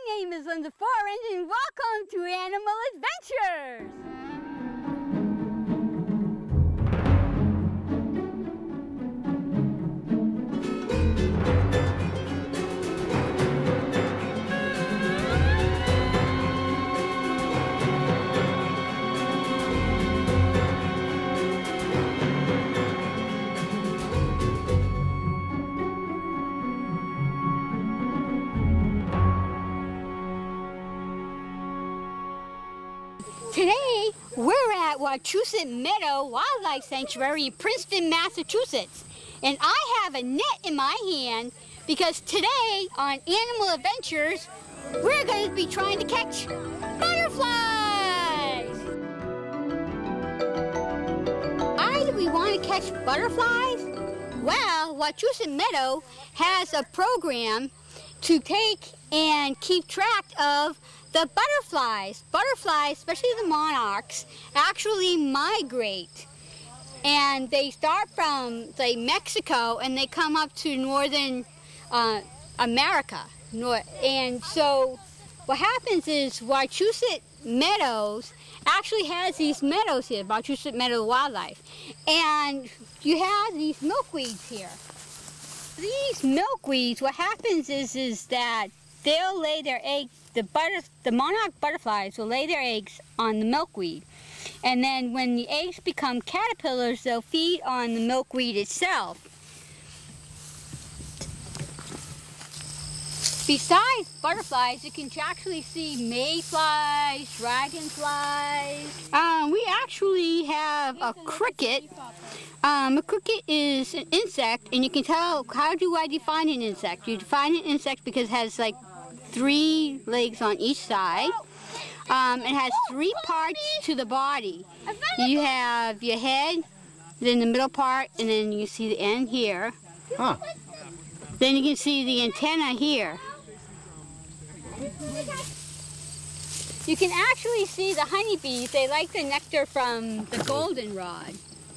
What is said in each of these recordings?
name is Linda Forens, and welcome to Animal Adventures! Today, we're at Wachusett Meadow Wildlife Sanctuary in Princeton, Massachusetts. And I have a net in my hand because today on Animal Adventures, we're going to be trying to catch butterflies! Why do we want to catch butterflies? Well, Wachusett Meadow has a program to take and keep track of the butterflies. Butterflies, especially the monarchs, actually migrate. And they start from, say, Mexico, and they come up to northern America. And so what happens is Wachusett Meadows actually has these meadows here, Wachusett Meadow Wildlife. And you have these milkweeds here. These milkweeds, what happens is that they'll lay their eggs, the monarch butterflies will lay their eggs on the milkweed. And then when the eggs become caterpillars, they'll feed on the milkweed itself. Besides butterflies, you can actually see mayflies, dragonflies. We actually have a cricket. A cricket is an insect, and you can tell, how do I define an insect? You define an insect because it has like 3 legs on each side. It has 3 parts to the body. You have your head, then the middle part, and then you see the end here. Huh. Then you can see the antenna here. You can actually see the honeybees. They like the nectar from the goldenrod.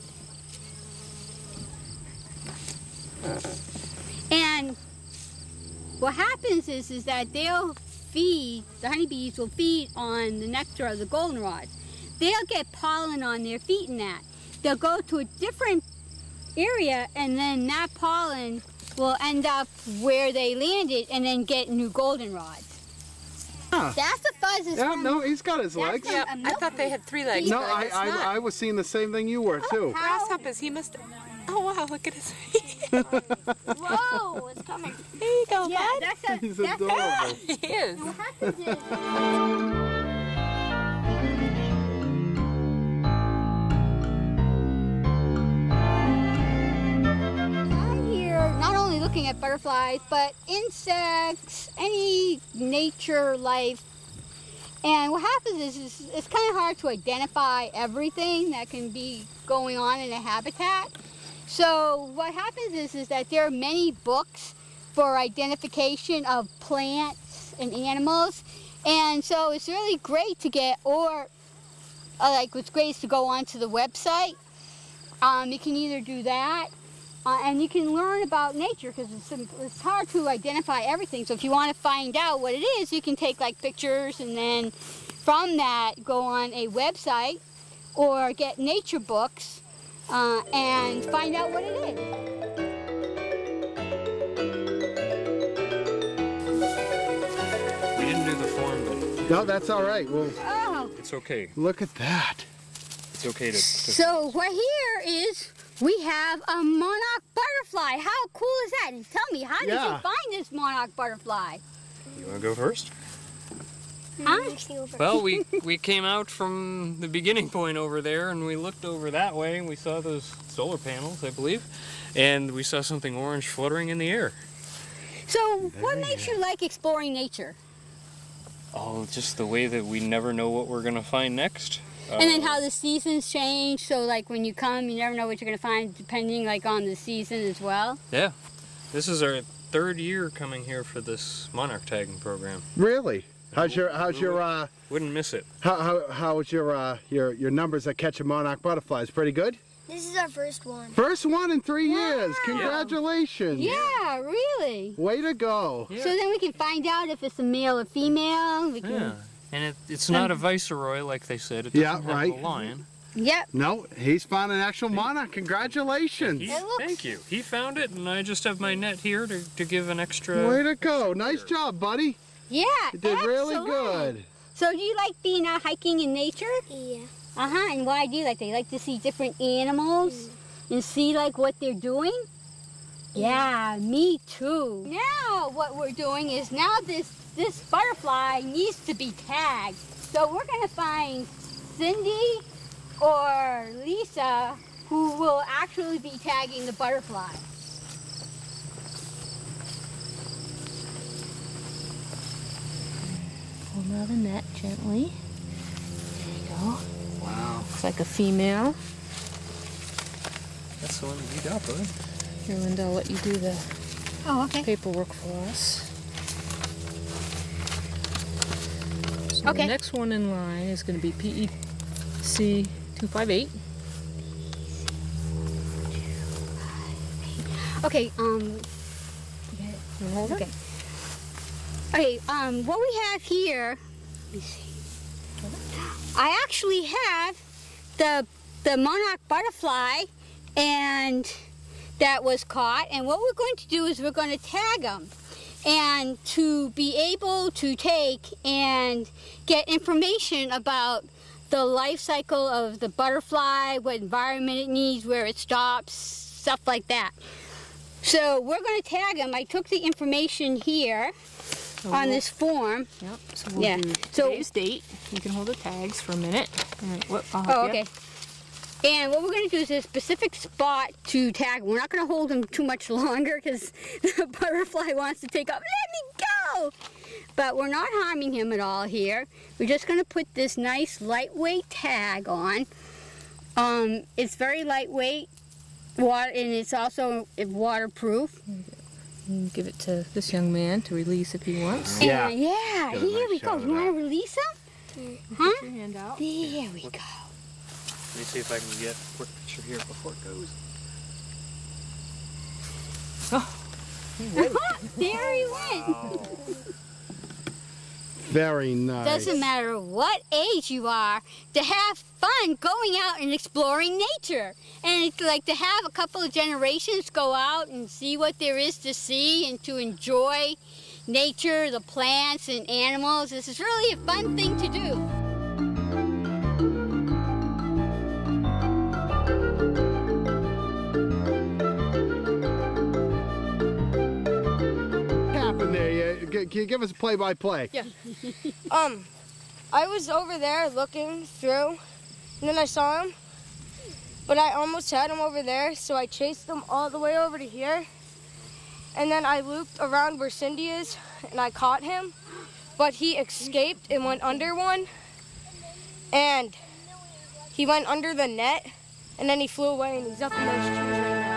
And what happens is that they'll feed, the honeybees will feed on the nectar of the goldenrod. They'll get pollen on their feet and that. They'll go to a different area, and then that pollen will end up where they landed and then get new goldenrods. Huh. That's the fuzz. Yeah, no, he's got his legs. Yeah, I thought they had 3 legs. No, I was seeing the same thing you were too. Grasshoppers, he must. Oh wow, look at his feet. Whoa, it's coming. There you go, yeah, bud. He's adorable. He is. What happens is, I'm here not only looking at butterflies, but insects, any nature life. And what happens is it's kind of hard to identify everything that can be going on in a habitat. So what happens is that there are many books for identification of plants and animals. And so it's really great to get, or like what's great is to go onto the website. You can either do that, and you can learn about nature because it's hard to identify everything. So if you want to find out what it is, you can take like pictures and then from that go on a website or get nature books and find out what it is. We didn't do the form, but No, that's all right. Well, it's okay. look at that. It's okay to So what here is we have a monarch butterfly. How cool is that? And tell me, how did you find this monarch butterfly? You want to go first? Huh? Well, we came out from the beginning point over there, and we looked over that way, and we saw those solar panels, I believe, and we saw something orange fluttering in the air. So what makes you like exploring nature? Oh, just the way that we never know what we're going to find next. And then how the seasons change, so like when you come, you never know what you're going to find depending like on the season as well. Yeah. This is our 3rd year coming here for this monarch tagging program. Really? How's your wouldn't miss it. how's your numbers at catching monarch butterflies? Pretty good? This is our first one. First one in 3 years. Congratulations. Yeah, really. Way to go. Yeah. So then we can find out if it's a male or female. We can... Yeah. And it's not a viceroy like they said. It doesn't have right. a lion. Yep. No, he's found an actual monarch. Congratulations. Thank you. He found it, and I just have my net here to give an extra... Way to go. Nice job, buddy. Yeah, You did really excellent. good. So do you like being out hiking in nature? Yeah. Uh-huh, and why do you like that? You like to see different animals and see like what they're doing? Yeah, me too. Now what we're doing is now this butterfly needs to be tagged. So we're gonna find Cindy or Lisa who will actually be tagging the butterfly. Pull them out of the net gently. There you go. Wow. Looks like a female. That's the one that you got, bud. Here, Linda, I'll let you do the paperwork for us. So Okay. the next one in line is going to be PEC 258. Okay, Hold it. okay. Okay, what we have here, let me see. I actually have the Monarch butterfly, and that was caught. And what we're going to do is we're going to tag them, and to be able to take and get information about the life cycle of the butterfly, what environment it needs, where it stops, stuff like that. So we're going to tag them. I took the information here on this form. Yep. So we'll do today's date. You can hold the tags for a minute. All right, I'll help you. Okay. And what we're going to do is a specific spot to tag. We're not going to hold them too much longer because the butterfly wants to take off. Let me go! But we're not harming him at all here. We're just going to put this nice lightweight tag on. It's very lightweight, and it's also waterproof. You can give it to this young man to release if he wants. Yeah. And yeah, Get a here nice we go. shot of You want to that. release him? Put your hand out. There we go. Let me see if I can get a quick picture here before it goes. There he went. Very nice. Doesn't matter what age you are, to have fun going out and exploring nature. And it's like to have a couple of generations go out and see what there is to see and to enjoy nature, the plants and animals. This is really a fun thing to do. What happened there? Can you give us a play-by-play? Yeah. I was over there looking through, and then I saw him, but I almost had him over there, so I chased him all the way over to here, and then I looped around where Cindy is, and I caught him, but he escaped and went under one, and he went under the net, and then he flew away, and he's up in those trees right now.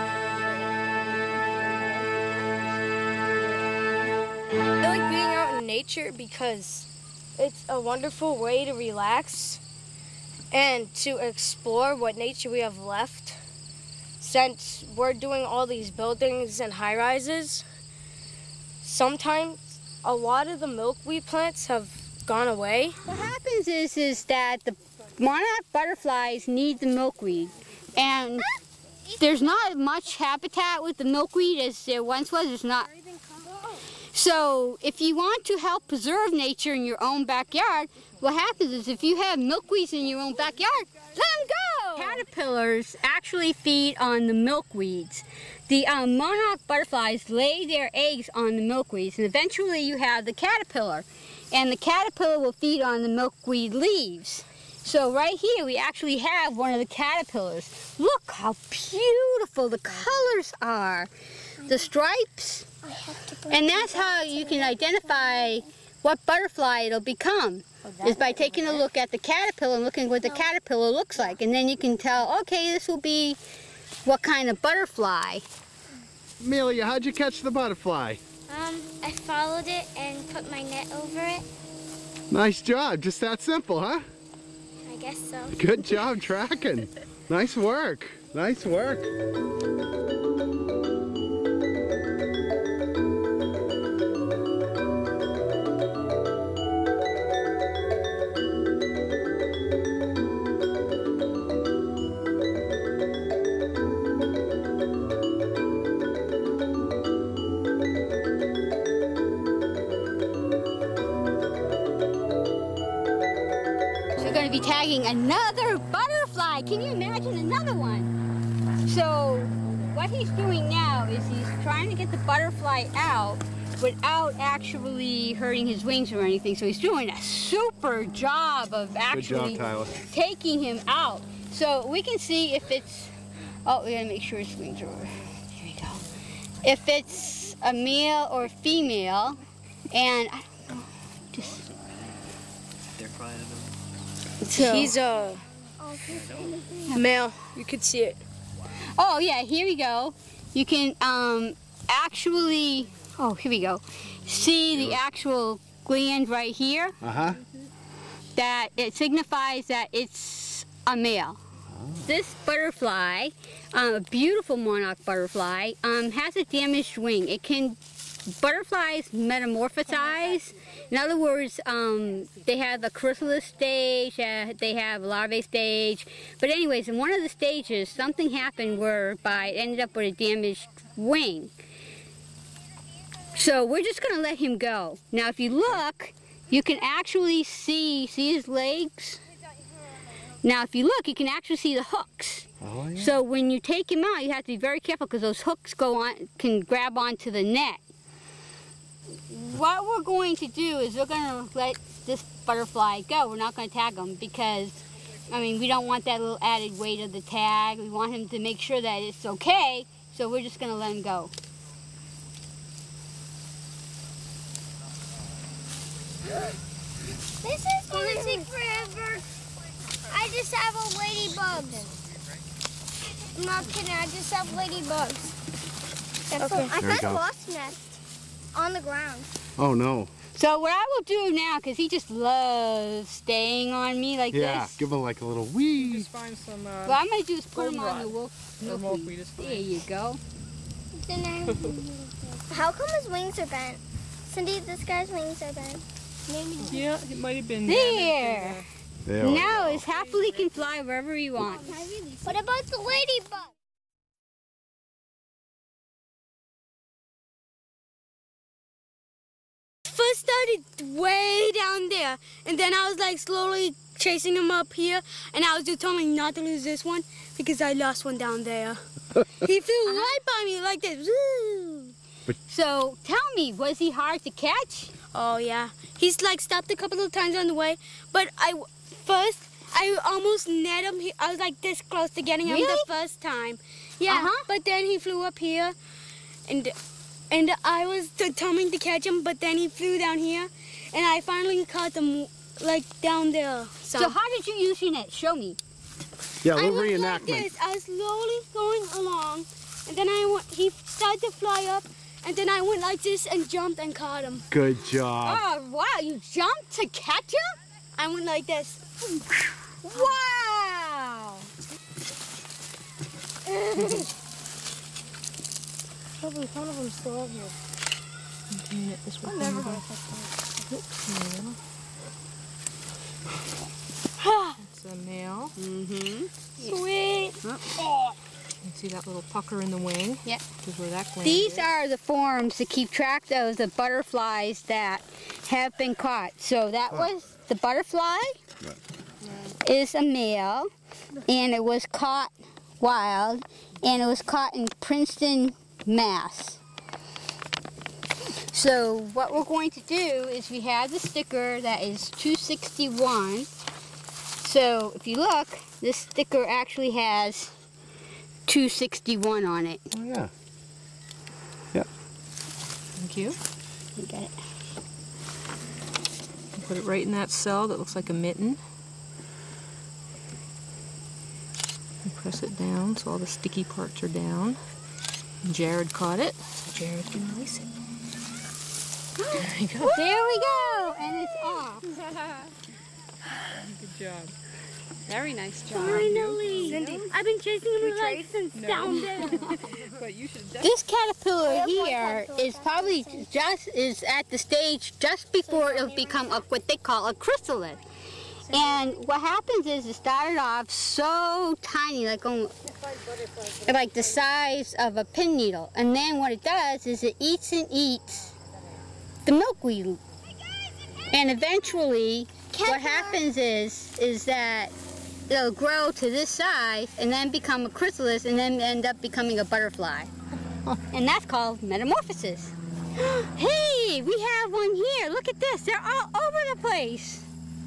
I like being out in nature because it's a wonderful way to relax and to explore what nature we have left. Since we're doing all these buildings and high-rises, sometimes a lot of the milkweed plants have gone away. What happens is that the monarch butterflies need the milkweed, and there's not much habitat with the milkweed as there once was. There's not. So if you want to help preserve nature in your own backyard, what happens is if you have milkweeds in your own backyard, let them go! Caterpillars actually feed on the milkweeds. The monarch butterflies lay their eggs on the milkweeds, and eventually you have the caterpillar. And the caterpillar will feed on the milkweed leaves. So right here we actually have one of the caterpillars. Look how beautiful the colors are. The stripes. And that's how you can identify what butterfly it'll become, is by taking a look at the caterpillar and looking what the caterpillar looks like. And then you can tell, okay, this will be what kind of butterfly. Amelia, how'd you catch the butterfly? I followed it and put my net over it. Nice job. Just that simple, huh? I guess so. Good job tracking. Nice work. Nice work. We're going to be tagging another butterfly. Can you imagine another one? So what he's doing now is he's trying to get the butterfly out without actually hurting his wings or anything. So he's doing a super job of actually Good job, Tyler. taking him out. So we can see if it's, oh, we gotta make sure his wings are over. There we go. If it's a male or female, and I don't know, just. They're flying them. So, He's a male. You could see it. oh yeah, here we go. You can actually, oh, here we go. See the actual gland right here? Uh-huh. That it signifies that it's a male. This butterfly, a beautiful monarch butterfly, has a damaged wing. It can, butterflies metamorphosize. In other words, they have the chrysalis stage, they have larvae stage. But anyways, in one of the stages, something happened whereby it ended up with a damaged wing. So we're just gonna let him go. Now if you look, you can actually see his legs? Now if you look, you can actually see the hooks. Oh, yeah. So when you take him out, you have to be very careful because those hooks can grab onto the net. What we're going to do is we're going to let this butterfly go. We're not going to tag him because, I mean, we don't want that little added weight of the tag. We want him to make sure that it's okay, so we're just going to let him go. This is going to take forever. I just have a ladybugs. I'm not kidding, I just have ladybugs. Okay. I There we found a go. wasp nest on the ground. Oh, no. So what I will do now, because he just loves staying on me like Yeah, this. give him like a little wee. Just find some. What I'm going to do is put him on the wolf. milkweed is fine. There you go. How come his wings are bent? Cindy, this guy's wings are bent. Yeah, it might have been. There. There we Now go. his happily can fly wherever he wants. What about the ladybug? First started way down there, and then I was like slowly chasing him up here, and I was determined not to lose this one because I lost one down there. He flew right by me like this. Woo! So tell me, was he hard to catch? Oh yeah, he's like stopped a couple of times on the way, but I almost net him. I was like this close to getting him the first time. Yeah, but then he flew up here, and I was determined to catch him, but then he flew down here, and I finally caught him like down there. So how did you use your net? Show me. Yeah, a I little went like reenactment. this. I was slowly going along, and then he started to fly up, and then I went like this and jumped and caught him. Good job. Oh, wow, you jumped to catch him? I went like this. Wow! Probably some of them still up here. Turn it this way. Never It's a male. Sweet. You can see that little pucker in the wing. Yep. Which is where that gland These is. are the forms to keep track of the butterflies that have been caught. So that was the butterfly is a male, and it was caught wild, and it was caught in Princeton, Mass. So what we're going to do is we have the sticker that is 261. So if you look, this sticker actually has 261 on it. Oh, yeah. Yep. Thank you. You got it. Put it right in that cell that looks like a mitten. And press it down so all the sticky parts are down. And Jared caught it. So Jared can release it. There you go. There we go, and it's off. Good job. Very nice job. Finally! Cindy, I've been chasing him trade? since down there. But you should This caterpillar here is probably is at the stage just before it'll become what they call a chrysalis. And what happens is it started off so tiny, like the size of a pin needle. And then what it does is it eats and eats the milkweed. And eventually, what happens is that it'll grow to this size and then become a chrysalis and then end up becoming a butterfly. And that's called metamorphosis. Hey, we have one here. Look at this. They're all over the place.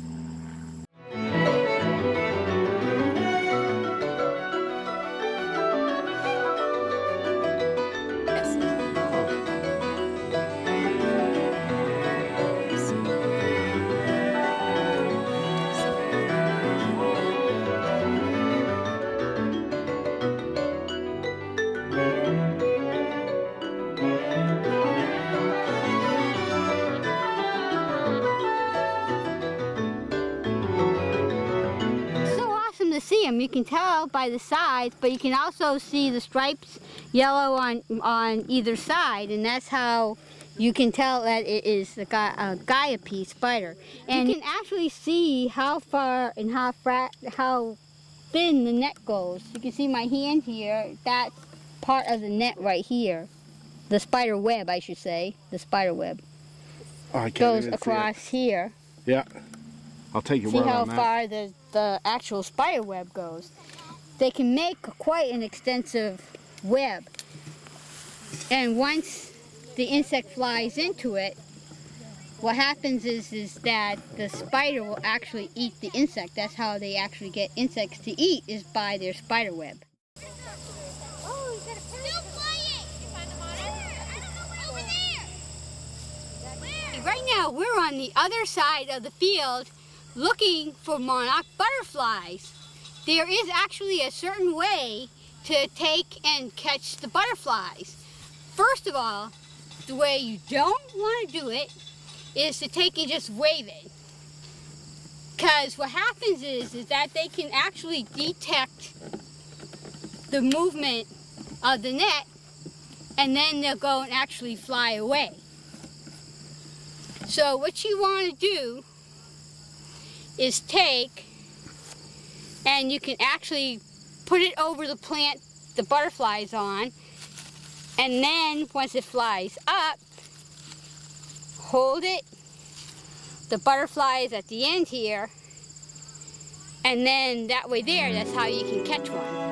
See them. You can tell by the size, but you can also see the stripes yellow on either side, and that's how you can tell that it is a Gaiape spider. And you can actually see how far and how thin the net goes. You can see my hand here. That's part of the net right here. The spider web, I should say. The spider web goes across here. Yeah. I'll take your See word how on that. far the actual spider web goes. They can make quite an extensive web. And once the insect flies into it, what happens is that the spider will actually eat the insect. That's how they actually get insects to eat, is by their spider web. Oh, you got a still playing. You find them on it? I don't know where. Over there. Where? Right now, we're on the other side of the field looking for monarch butterflies. There is actually a certain way to take and catch the butterflies. First of all, the way you don't want to do it is to take and just wave it. Because what happens is that they can actually detect the movement of the net, and then they'll go and actually fly away. So what you want to do is take, and you can actually put it over the plant the butterfly's on, and then once it flies up, hold it. The butterfly is at the end here, and then that way there, that's how you can catch one.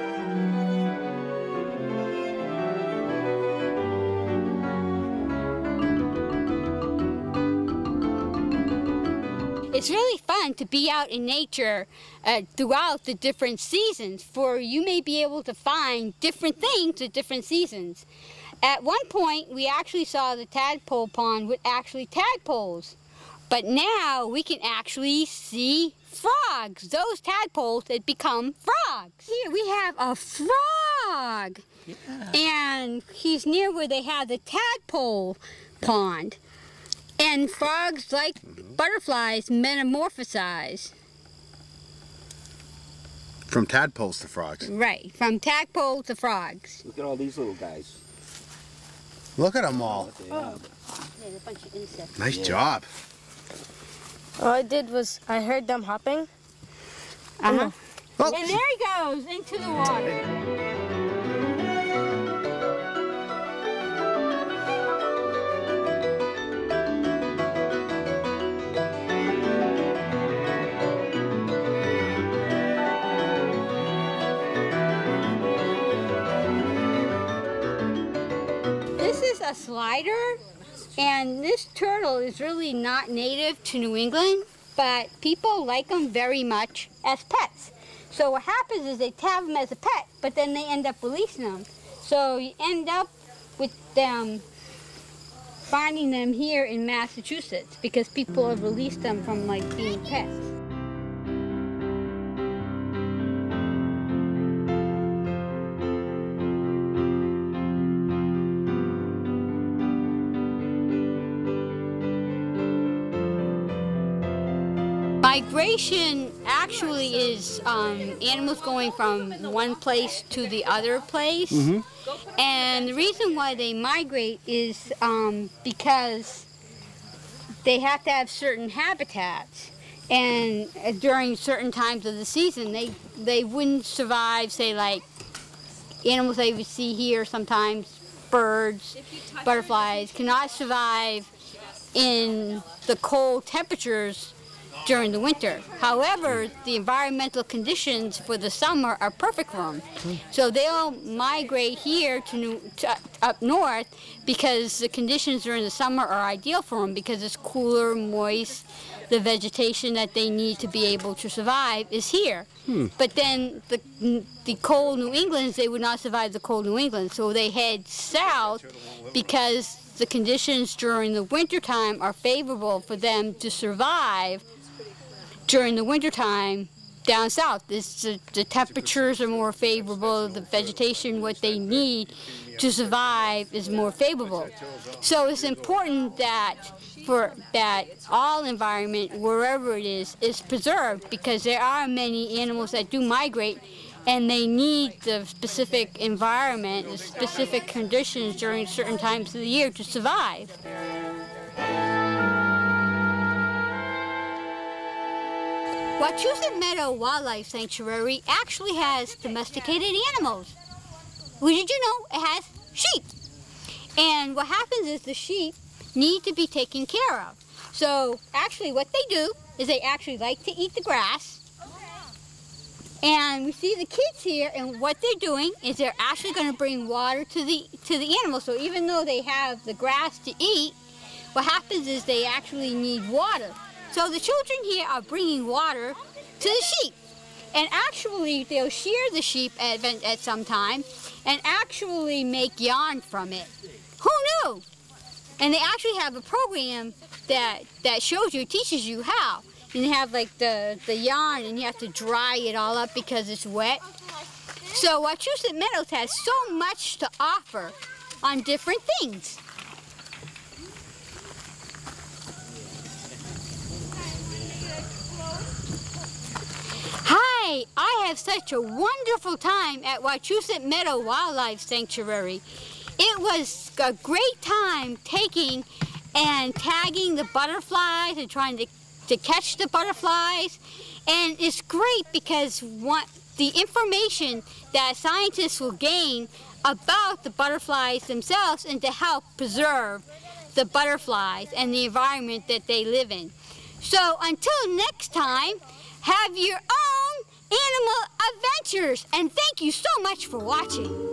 It's really fun to be out in nature throughout the different seasons, for you may be able to find different things at different seasons. At one point, we actually saw the tadpole pond with actually tadpoles, but now we can actually see frogs. Those tadpoles that become frogs. Here we have a frog, and he's near where they have the tadpole pond. And frogs, like butterflies, metamorphosize. From tadpoles to frogs. Right, from tadpole to frogs. Look at all these little guys. Look at them all. What they have. There's a bunch of insects. Nice job. all I did was I heard them hopping. Uh-huh. Oh. And there he goes into the water. A slider, and this turtle is really not native to New England, but people like them very much as pets. So what happens is they have them as a pet, but then they end up releasing them. So you end up with them finding them here in Massachusetts because people have released them from like being pets. Migration actually is animals going from one place to the other place. And the reason why they migrate is because they have to have certain habitats. And during certain times of the season, they wouldn't survive, say, like animals that you would see here sometimes, birds, butterflies, cannot survive in the cold temperatures during the winter. However, the environmental conditions for the summer are perfect for them. So they'll migrate here to up north because the conditions during the summer are ideal for them because it's cooler, moist. The vegetation that they need to be able to survive is here. But then the cold New Englands, they would not survive the cold New England. So they head south because the conditions during the wintertime are favorable for them to survive during the wintertime down south. The temperatures are more favorable, the vegetation, what they need to survive is more favorable. So it's important that all environment, wherever it is preserved because there are many animals that do migrate and they need the specific environment, the specific conditions during certain times of the year to survive. Wachusett Meadow Wildlife Sanctuary actually has domesticated animals. Well, did you know it has sheep? And what happens is the sheep need to be taken care of. So actually what they do is they actually like to eat the grass. And we see the kids here, and what they're doing is they're actually going to bring water to the animals. So even though they have the grass to eat, what happens is they actually need water. So the children here are bringing water to the sheep. And actually they'll shear the sheep at some time and actually make yarn from it. Who knew? And they actually have a program that shows you, teaches you how. And they have like the yarn and you have to dry it all up because it's wet. So Wachusett Meadows has so much to offer on different things. Hi, I have such a wonderful time at Wachusett Meadow Wildlife Sanctuary. It was a great time taking and tagging the butterflies and trying to catch the butterflies. And it's great because the information that scientists will gain about the butterflies themselves and to help preserve the butterflies and the environment that they live in. So until next time, have your own animal adventures, and thank you so much for watching.